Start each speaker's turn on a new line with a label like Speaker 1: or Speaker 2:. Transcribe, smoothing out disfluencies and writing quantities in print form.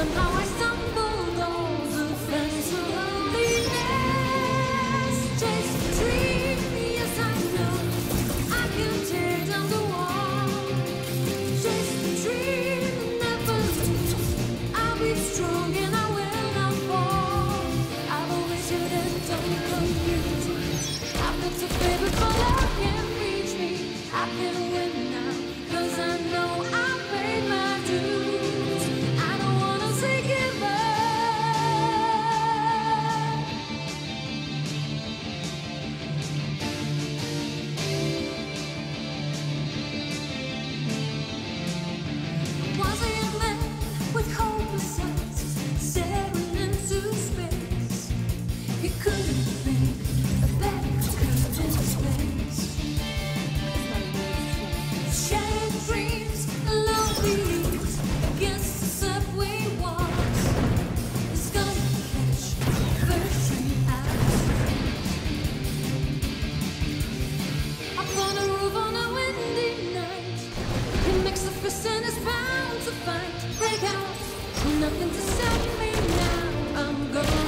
Speaker 1: Somehow I stumbled over the fence of loneliness. Chase the dream, yes I know I can tear down the wall. Chase the dream, never lose. I'll be strong and I will not fall. I've always heard that don't confuse me. I've got to favorite but love can't reach me. I can win now, 'cause I know I paid my dues. I don't wanna say give up. Was a young man with hopeless eyes staring into space. He couldn't think a better curtain space. Shattered dreams, lonely leaves against the subway walls. He's gonna catch the first train out. Up on a roof on a windy night, he makes a fist and is bound to fight. Break out, nothing to stop me now. I'm gone.